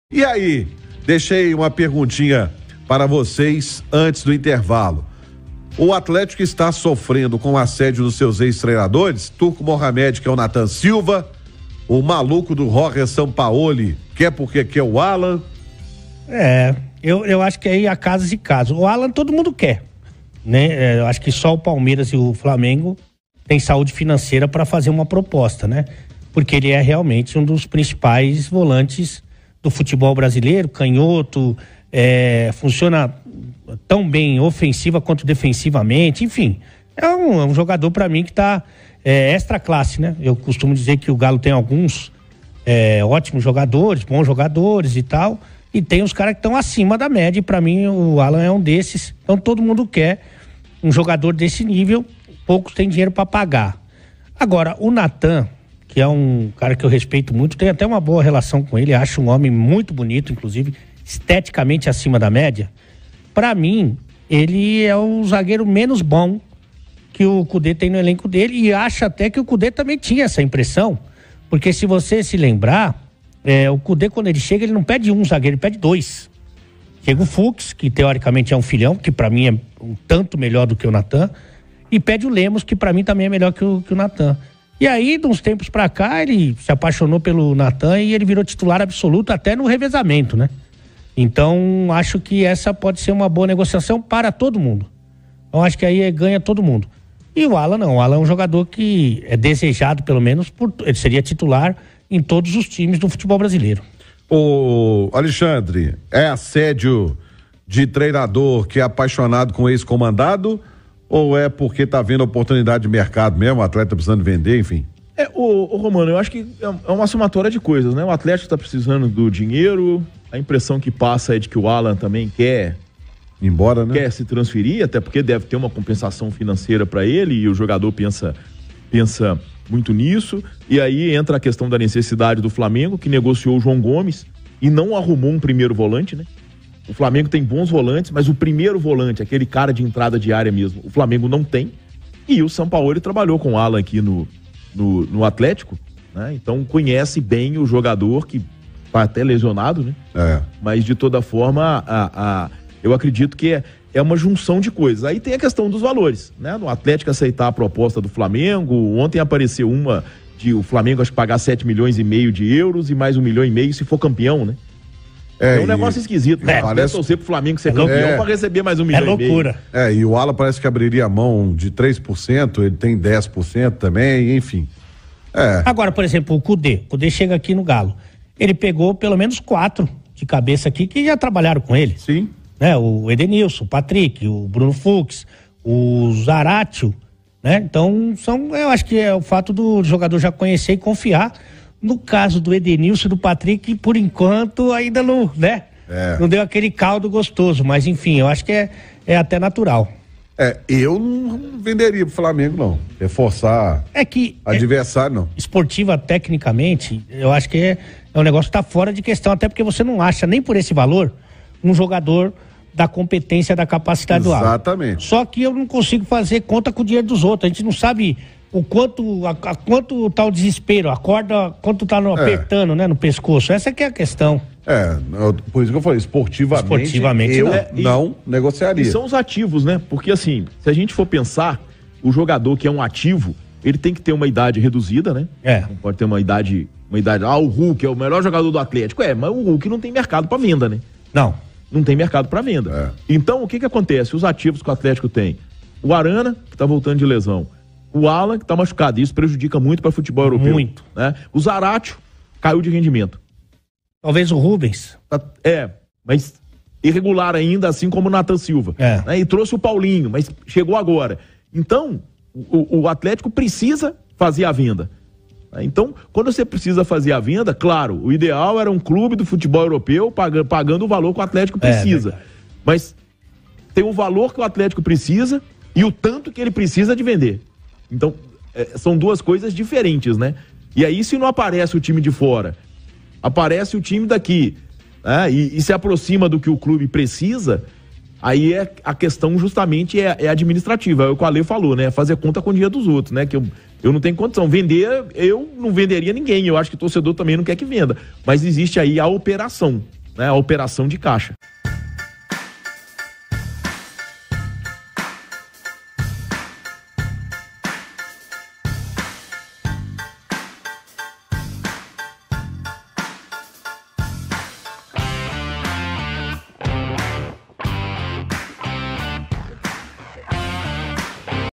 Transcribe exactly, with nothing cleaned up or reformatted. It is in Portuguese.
E aí, deixei uma perguntinha para vocês antes do intervalo. O Atlético está sofrendo com o assédio dos seus ex-treinadores, Turco Mohamed, que é o Nathan Silva, o maluco do Jorge Sampaoli, quer porque quer o Alan. É, eu, eu acho que aí há casos e casos. O Alan todo mundo quer, né? É, eu acho que só o Palmeiras e o Flamengo têm saúde financeira para fazer uma proposta, né? Porque ele é realmente um dos principais volantes do futebol brasileiro, canhoto, é, funciona tão bem ofensiva quanto defensivamente, enfim, é um, é um jogador para mim que tá é, extra classe, né? Eu costumo dizer que o Galo tem alguns é, ótimos jogadores, bons jogadores e tal, e tem os caras que estão acima da média, e para mim o Alan é um desses. Então todo mundo quer um jogador desse nível, poucos têm dinheiro para pagar. Agora, o Nathan, que é um cara que eu respeito muito, tem até uma boa relação com ele, acho um homem muito bonito, inclusive esteticamente acima da média. Para mim, ele é o zagueiro menos bom que o Cudê tem no elenco dele, e acho até que o Cudê também tinha essa impressão, porque se você se lembrar, é, o Cudê, quando ele chega, ele não pede um zagueiro, ele pede dois. Chega o Fux, que teoricamente é um filhão, que para mim é um tanto melhor do que o Nathan, e pede o Lemos, que para mim também é melhor que o, que o Nathan. E aí, de uns tempos pra cá, ele se apaixonou pelo Nathan e ele virou titular absoluto até no revezamento, né? Então, acho que essa pode ser uma boa negociação para todo mundo. Então, acho que aí ganha todo mundo. E o Alan não, o Alan é um jogador que é desejado, pelo menos, por, ele seria titular em todos os times do futebol brasileiro. Ô, Alexandre, é assédio de treinador que é apaixonado com ex-comandado, ou é porque tá vendo oportunidade de mercado mesmo, o atleta precisando vender, enfim? É, o, o Romano, eu acho que é uma somatória de coisas, né? O Atlético tá precisando do dinheiro, a impressão que passa é de que o Alan também quer embora, né? Quer se transferir, até porque deve ter uma compensação financeira para ele, e o jogador pensa, pensa muito nisso. E aí entra a questão da necessidade do Flamengo, que negociou o João Gomes e não arrumou um primeiro volante, né? O Flamengo tem bons volantes, mas o primeiro volante, aquele cara de entrada de área mesmo, o Flamengo não tem. E o Sampaoli trabalhou com o Alan aqui no, no, no Atlético, né? Então conhece bem o jogador, que tá até lesionado, né? É. Mas de toda forma, a, a, eu acredito que é, é uma junção de coisas. Aí tem a questão dos valores, né? No Atlético aceitar a proposta do Flamengo, ontem apareceu uma de o Flamengo acho que pagar sete milhões e meio de euros e mais um milhão e meio se for campeão, né? É, é um negócio e... esquisito, né? É, parece... torcer pro Flamengo ser é campeão é... para receber mais um milhão é loucura. e meio. É, e o Alan parece que abriria a mão de três por cento, ele tem dez por cento também, enfim. É. Agora, por exemplo, o Cudê, o Cudê chega aqui no Galo, ele pegou pelo menos quatro de cabeça aqui que já trabalharam com ele. Sim. Né? O Edenilson, o Patrick, o Bruno Fux, o Zaratio, né? Então, são, eu acho que é o fato do jogador já conhecer e confiar. No caso do Edenilson e do Patrick, por enquanto ainda não, né? É. Não deu aquele caldo gostoso, mas enfim, eu acho que é, é até natural. É, eu não venderia pro Flamengo, não. Reforçar é que adversário, não. Esportiva, tecnicamente, eu acho que é, é um negócio que tá fora de questão, até porque você não acha nem por esse valor um jogador da competência, da capacidade do Alan. Exatamente. Só que eu não consigo fazer conta com o dinheiro dos outros. A gente não sabe o quanto, a, a quanto tá o desespero, a corda, quanto tá no, É. apertando, né, no pescoço. Essa que é a questão. É, eu- por isso que eu falei, esportivamente, Esportivamente, eu não. É, e- não negociaria. E são os ativos, né? Porque assim, se a gente for pensar, o jogador que é um ativo, ele tem que ter uma idade reduzida, né? É. Não pode ter uma idade, uma idade, ah, o Hulk é o melhor jogador do Atlético. É, mas o Hulk não tem mercado para venda, né? Não. Não tem mercado para venda. É. Então, o que que acontece? Os ativos que o Atlético tem. O Arana, que tá voltando de lesão. O Alan, que tá machucado. Isso prejudica muito para futebol europeu. Muito. Né? O Zaratio caiu de rendimento. Talvez o Rubens. Tá- É, mas irregular ainda, assim como o Nathan Silva. É. Né? E trouxe o Paulinho, mas chegou agora. Então, o, o Atlético precisa fazer a venda. Né? Então, quando você precisa fazer a venda, claro, o ideal era um clube do futebol europeu pagando, pagando o valor que o Atlético precisa. verdade. Mas tem o valor que o Atlético precisa e o tanto que ele precisa de vender. Então, é, são duas coisas diferentes, né? E aí, se não aparece o time de fora, aparece o time daqui, né? E, e se aproxima do que o clube precisa, aí é, a questão justamente é, é administrativa. É o que o Ale falou, né? Fazer conta com o dinheiro dos outros, né? Que eu, eu não tenho condição. Vender, eu não venderia ninguém. Eu acho que o torcedor também não quer que venda. Mas existe aí a operação. né, a operação de caixa.